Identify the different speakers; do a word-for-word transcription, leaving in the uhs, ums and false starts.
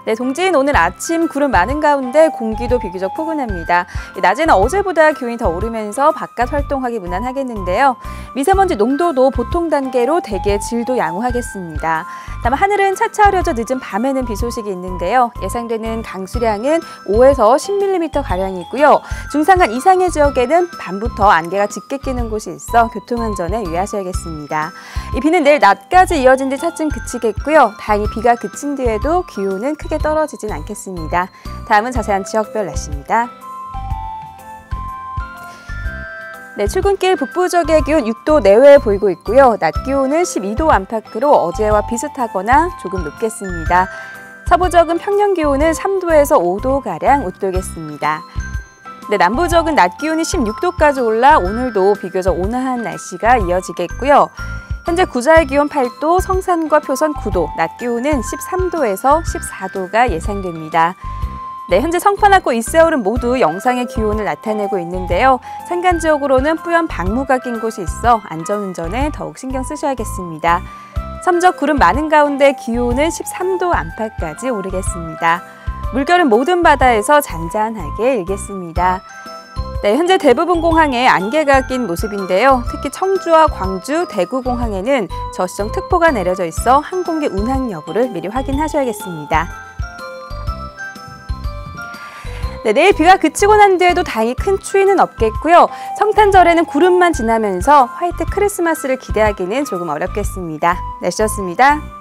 Speaker 1: 네, 동진 오늘 아침 구름 많은 가운데 공기도 비교적 포근합니다. 낮에는 어제보다 기온이 더 오르면서 바깥 활동하기 무난하겠는데요. 미세먼지 농도도 보통 단계로 대개 질도 양호하겠습니다. 다만 하늘은 차차 흐려져 늦은 밤에는 비 소식이 있는데요. 예상되는 강수량은 오에서 십 밀리미터 가량이고요. 중상간 이상의 지역에는 밤부터 안개가 짙게 끼는 곳이 있어 교통안전에 유의하셔야겠습니다. 이 비는 내일 낮까지 이어진 뒤 차츰 그치겠고요. 다행히 비가 그친 뒤에도 기온은 크게 떨어지진 않겠습니다. 다음은 자세한 지역별 날씨입니다. 네, 출근길 북부 지역의 기온 육 도 내외에 보이고 있고요. 낮 기온은 십이 도 안팎으로 어제와 비슷하거나 조금 높겠습니다. 서부 지역은 평년 기온은 삼 도에서 오 도가량 웃돌겠습니다. 네, 남부 지역은 낮 기온이 십육 도까지 올라 오늘도 비교적 온화한 날씨가 이어지겠고요. 현재 구자의 기온 팔 도, 성산과 표선 구 도, 낮 기온은 십삼 도에서 십사 도가 예상됩니다. 네, 현재 성판하고 이세올은 모두 영상의 기온을 나타내고 있는데요. 산간 지역으로는 뿌연 방무가 낀 곳이 있어 안전운전에 더욱 신경 쓰셔야겠습니다. 섬적 구름 많은 가운데 기온은 십삼 도 안팎까지 오르겠습니다. 물결은 모든 바다에서 잔잔하게 일겠습니다. 네, 현재 대부분 공항에 안개가 낀 모습인데요. 특히 청주와 광주, 대구 공항에는 저시정 특보가 내려져 있어 항공기 운항 여부를 미리 확인하셔야겠습니다. 네, 내일 비가 그치고 난 뒤에도 다행히 큰 추위는 없겠고요. 성탄절에는 구름만 지나면서 화이트 크리스마스를 기대하기는 조금 어렵겠습니다. 날씨였습니다.